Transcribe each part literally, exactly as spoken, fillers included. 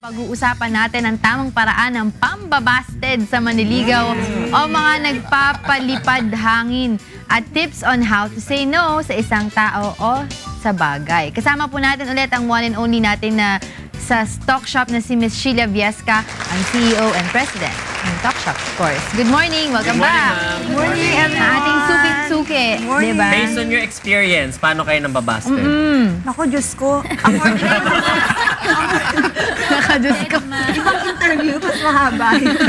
Pag-uusapan natin ang tamang paraan ng pambabasted sa maniligaw o mga nagpapalipad hangin at tips on how to say no sa isang tao o sa bagay. Kasama po natin ulit ang one and only natin na sa Stock Shop na si Miss Sheila Viesca, ang C E O and President ng Stock Shop, of course. Good morning! Welcome Good morning, back! Good morning, everyone! Ang ating suki-suki, diba? Based on your experience, paano kayo nang babasted? Mm. Ako, Diyos ko. Ako, Naka-Diyos ko. ibang interview, mas mahaba.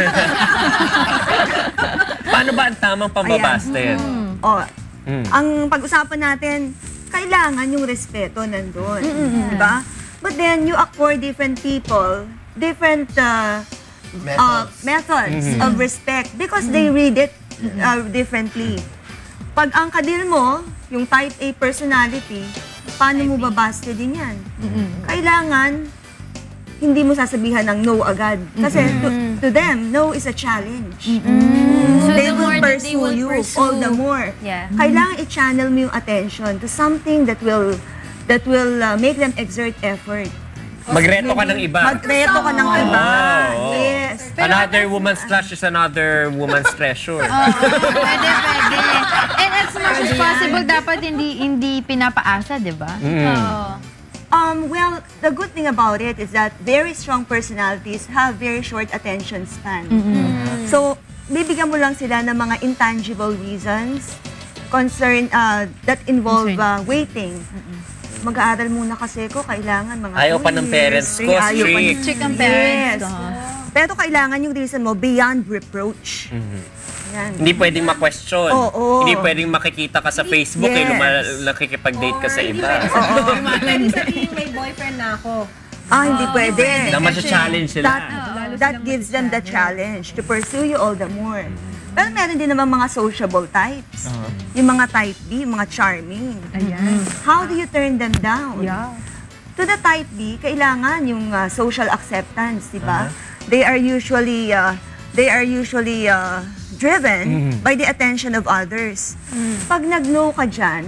Paano ba ang tamang pambabasted? O, Mm. ang pag-usapan natin, kailangan yung respeto nandun. Diba? But then, you accord different people, different uh, methods, uh, methods Mm-hmm. of respect because they read it uh, differently. Pag ang kadil mo, yung type A personality, paano mo babasted din yan? Kailangan, hindi mo sasabihan ng no agad. Kasi to, to them, no is a challenge. So They the will more that they pursue will you pursue, all the more. Yeah. Kailangan i-channel mo yung attention to something that will that will uh, make them exert effort. Magreto ka ng iba. Magreto ka ng iba. Oh. Yes. Another woman's trash is another woman's treasure. Oo, pwede, pwede. And as much as possible, dapat hindi hindi pinapaasa, di ba? Oo. Um, well, the good thing about it is that very strong personalities have very short attention span. So, bibigyan mo lang sila ng mga intangible reasons concern uh, that involve uh, waiting. Mag-aaral muna kasi ko, kailangan mga Ayaw two pa ng years, parents three, ko, ayaw pa strict. ng- Strict ang parents Yes. ko. Pero kailangan yung reason mo beyond reproach. Yan. Hindi pwedeng ma-question. Oo. Hindi pwedeng makikita ka sa Facebook, Yes. eh, luma- nakikipag-date ka sa iba. Pwede sabihin may boyfriend na ako. Ah, hindi pwede. Na masya-challenge sila. That, that gives them the challenge to pursue you all the more. Pero meron din naman mga sociable types. Yung mga type B, yung mga charming. Ayan. How do you turn them down? Yeah. To the type B, kailangan yung uh, social acceptance, di ba? They are usually uh, they are usually uh, driven by the attention of others. Pag nag-no ka dyan,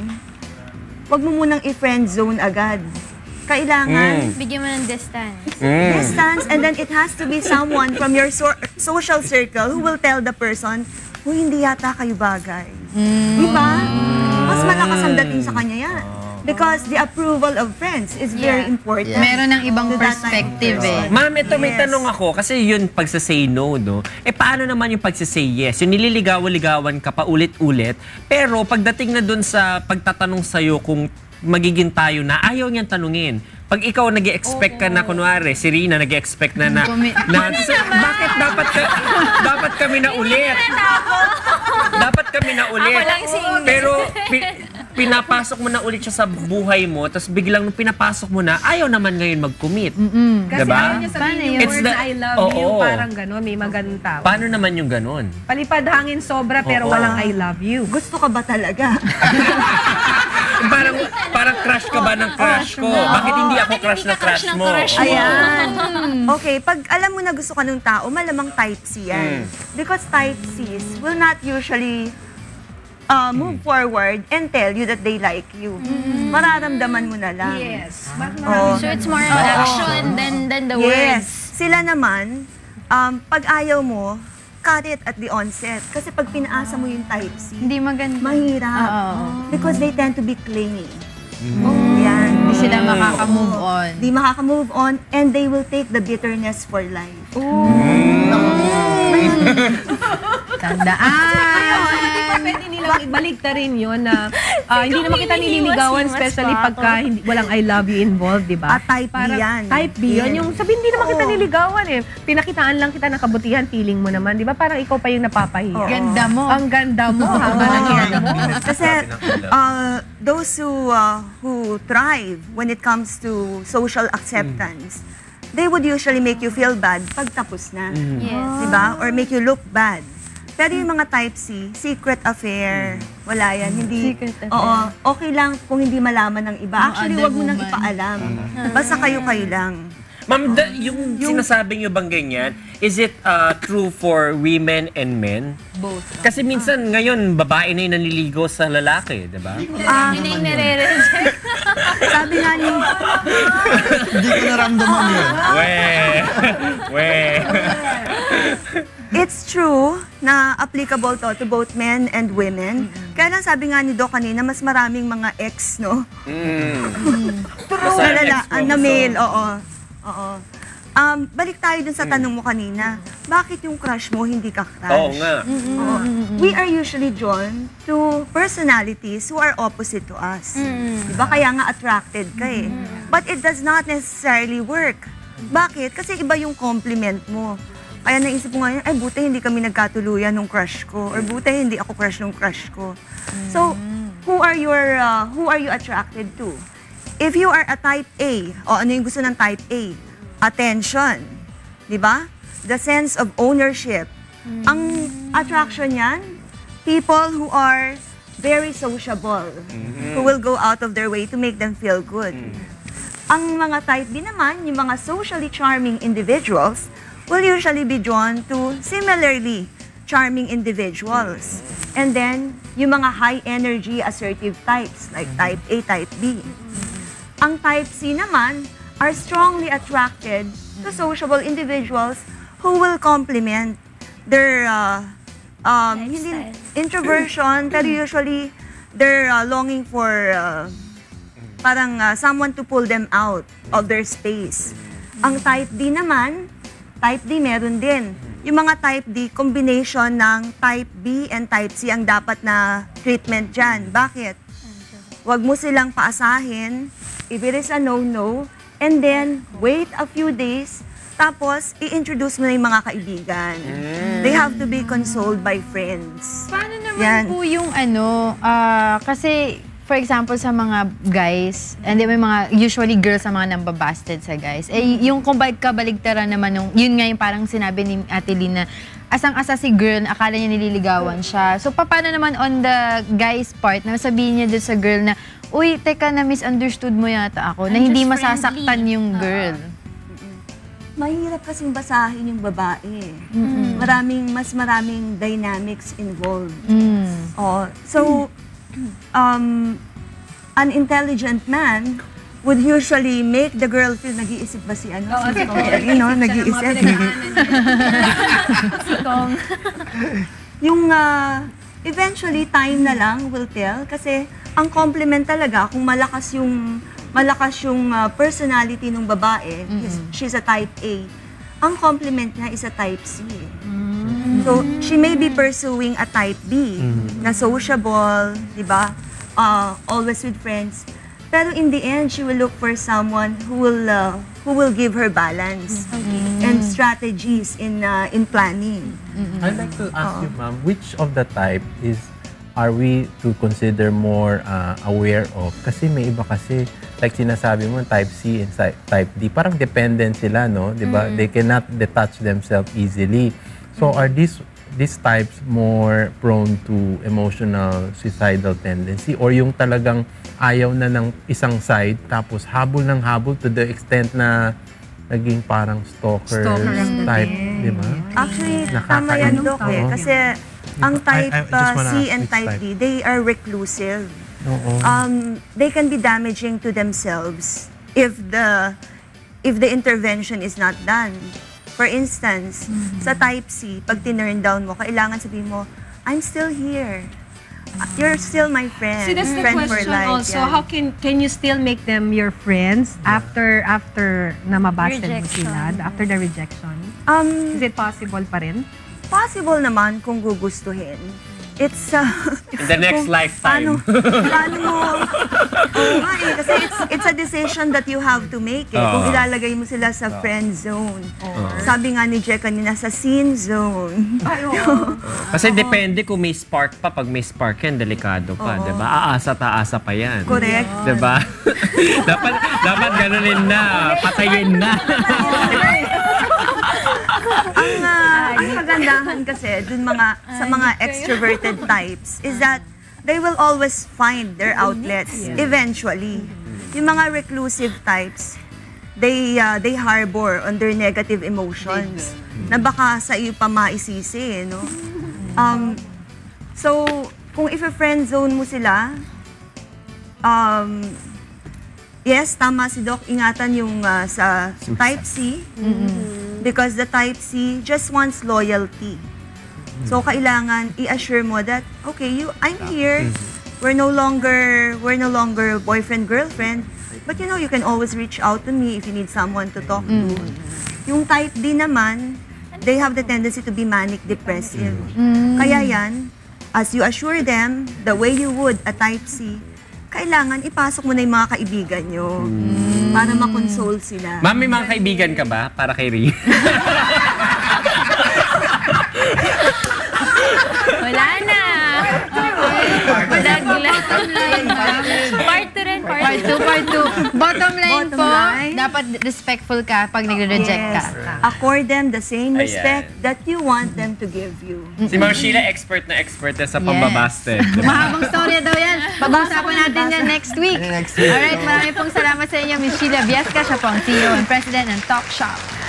wag mo munang i-friend zone agad. Kailangan Bigyan mo ng distance. distance, and then it has to be someone from your so- social circle who will tell the person, "Uy, hindi yata kayo bagay." Di ba? Mas malakas ang dating sa kanya yan. Because the approval of friends is very Yeah. important. Meron ng ibang To that type of perspective eh. person. Ma'am, ito may Yes. tanong ako. Kasi yun, pagsa-say no, no? Eh, paano naman yung pagsa-say yes? Yung nililigaw-ligawan ka pa ulit-ulit. Pero pagdating na dun sa pagtatanong sa'yo kung magiging tayo na, ayaw niyang tanungin. Pag ikaw nag-expect ka na, kunwari, si Rina nag-expect na na, Kumi- na bakit dapat ka, dapat kami na ulit? Dapat kami na ulit. Ako lang single. Pero pi- pinapasok mo na ulit siya sa buhay mo, tapos biglang nung pinapasok mo na, ayaw naman ngayon mag-commit. Kasi Diba? ayaw niya sabihin yung It's word the- na I love Oo. you, parang gano'n, may magandang tao. Paano naman yung ganun? Palipad hangin sobra pero Oo. walang I love you. Gusto ka ba talaga? Parang parang crush ka ba ng crush ko? Bakit hindi ako crush na crush mo? Ayan. Okay, pag alam mo na gusto ka ng tao, malamang type C yan. Because type Cs will not usually uh, move forward and tell you that they like you. Mararamdaman mo na lang. Yes. Bakit Oo. marami So it's more of action than than the Yes. words. Sila naman, um, pag ayaw mo, cut it at the onset. Kasi pag pinaasa mo yung type C, Hindi maganda. mahirap. Oo. Because they tend to be clingy. Yan. Hindi sila makaka-move on. Di makaka-move on and they will take the bitterness for life. Tandaan. pwede nilang ibalik na rin yun na ah, hindi naman kita nililigawan, especially pagka hindi, walang I love you involved, di ba? Ah, type B Parang yan. Type B yun. Yes. Yung sabihin, hindi naman kita niligawan eh. Pinakitaan lang kita ng kabutihan, feeling mo naman, di ba? Parang ikaw pa yung napapahiya. Ganda mo. Ang ganda mo, haba ng hair mo. Kasi uh, those who uh, who thrive when it comes to social acceptance, they would usually make you feel bad pag tapos na. Yes. Diba? Or make you look bad. Pero yung mga type C, secret affair, wala yan. Hindi, Secret affair. oo, okay lang kung hindi malaman ng iba. Ng Actually, other wag mo nang woman. ipaalam. Basta kayo-kayo lang. Ma'am, da- yung, sinasabi niyo bang ganyan, is it uh, true for women and men? Both. Kasi minsan ngayon, babae na yung nanliligo sa lalaki, di ba? Ah, Yun na yung nare-reject. sabi nga ni, Hindi ko naramdaman yun. We! We! it's true na applicable to to both men and women. Kaya lang sabi nga ni Doc kanina, mas maraming mga ex, no? Mm. Na, lala, ah, na male, oo. Oo. Um, balik tayo dun sa tanong mo kanina. Bakit yung crush mo hindi ka crush? Oo nga. Oo. We are usually drawn to personalities who are opposite to us. Diba? Kaya nga attracted ka eh. But it does not necessarily work. Bakit? Kasi iba yung compliment mo. Kaya naisip ko ngayon, ay buti hindi kami nagkatuluyan nung crush ko. Or buti hindi ako crush nung crush ko. So, who are your, uh, who are you attracted to? If you are a type A, o ano yung gusto ng type A? Attention. Di ba? The sense of ownership. Ang attraction yan, people who are very sociable, who will go out of their way to make them feel good. Ang mga type B naman, yung mga socially charming individuals, will usually be drawn to similarly charming individuals. And then, yung mga high-energy assertive types, like type A, type B. Ang type C naman are strongly attracted to sociable individuals who will complement their uh, um, hindi, introversion, pero usually they're uh, longing for uh, parang uh, someone to pull them out of their space. Ang type D naman, type D meron din. Yung mga type D, combination ng type B and type C ang dapat na treatment dyan. Bakit? Huwag mo silang paasahin, if it is a no-no, and then wait a few days, tapos i-introduce mo na yung mga kaibigan. They have to be consoled by friends. Paano naman Yan. po yung ano, ah, kasi for example sa mga guys, and then may mga, usually girls sa mga nambabasted sa guys, eh yung kung kabaligtaran naman nung, yun nga yung parang sinabi ni Ate Lina, asang-asa si girl, akala niya nililigawan siya. So paano naman on the guy's part, na sabihin niya doon sa girl na, uy, teka na misunderstood mo yata ako, na I'm hindi just masasaktan friendly. yung girl. Mahirap kasing basahin yung babae. Maraming, mas maraming dynamics involved. Mm. Oh, so, um, an intelligent man would usually make the girl feel nag-iisip ba si ano? Oo, si si Kong? Kong. You know, nag-iisip. Si Kong. Yung uh, eventually time na lang will tell kasi ang compliment talaga kung malakas yung malakas yung uh, personality ng babae, is- she's a type A. Ang compliment niya is a type C. So, she may be pursuing a type B na sociable, di ba? Uh, always with friends. Pero in the end, she will look for someone who will uh, who will give her balance and strategies in uh, in planning. I'd like to ask you, ma'am, which of the type is are we to consider more uh, aware of? Kasi may iba kasi, like sinasabi mo, type C and si- type D, parang dependent sila, no? Di ba? They cannot detach themselves easily. So are these these types more prone to emotional suicidal tendency or yung talagang ayaw na ng isang side tapos habol ng habol to the extent na naging parang stalker, Stalker ang type, dating. di ba? Actually, tama Nakakainis yan, Doc, eh. to. Kasi ang type I- I just uh, wanna C ask and which type type. D, they are reclusive. Oo. Um, they can be damaging to themselves if the if the intervention is not done. For instance, sa type C, pag tinurn down mo, kailangan sabihin mo, I'm still here. Uh, You're still my friend. See, that's the friend for question life. also. yan. How can can you still make them your friends after after na mabasted mo Rejection. sila, after the rejection? Um, Is it possible pa rin? possible naman kung gugustuhin. It's, uh, In the next kung lifetime. Paano, paano mo, oo nga eh, kasi it's, it's a decision that you have to make eh. Kung Oo. ilalagay mo sila sa friend zone. Sabi nga ni Jack kanina, sa scene zone. Kasi depende kung may spark pa. Pag may spark yan, delikado pa, di ba? Aasa-taasa pa yan. Correct. Di ba? dapat, dapat ganunin na. Patayin na. ang, uh, ang kagandahan kasi dun mga, sa mga extroverted types is that they will always find their outlets eventually. Yung mga reclusive types, they uh, they harbor on their negative emotions na baka sa iyo pa maisisi, eh, no? Um, so, kung if-friend zone mo sila, um, yes, tama si Doc, ingatan yung uh, sa type C. Because the type C just wants loyalty. So, kailangan i-assure mo that, okay, you, I'm here. We're no longer, we're no longer boyfriend, girlfriend. But you know, you can always reach out to me if you need someone to talk to. Yung type D naman, they have the tendency to be manic-depressive. Kaya yan, as you assure them, the way you would a type C, kailangan ipasok mo na yung mga kaibigan nyo para makonsole sila. Ma'am, may mga kaibigan ka ba para kay Ri? Wala na. Daglag. Part two rin, part Part two, part two. Bottom line Bottom po, line. dapat respectful ka pag nagre-reject ka. Accord them the same Ayan. respect that you want them to give you. Si Ma'am Sheila, expert na expert na sa pambabasted. Mahabang storya daw yan. Pag-uusapan natin yan next week. Next week. Alright, maraming pong salamat sa inyo, Miss Sheila Viesca. Siya po ang C E O and President ng Talk Shop.